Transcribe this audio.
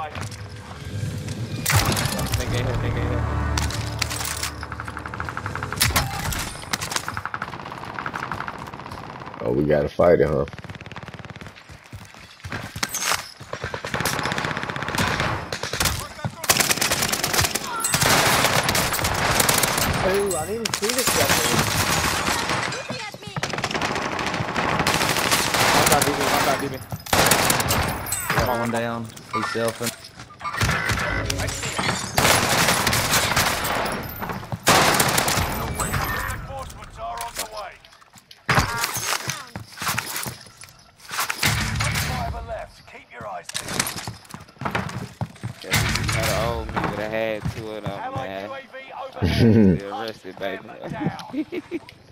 Nigga here, nigga here. Oh, we gotta fight it, huh? Ooh, I didn't even see this guy. One shot, DB. Got one down. He's selfing. Reinforcements are on the way. 25 left. Keep your eyes peeled. You had an old me would have had two of them, Allied man. UAV overhead. Still arrested, baby. Them down.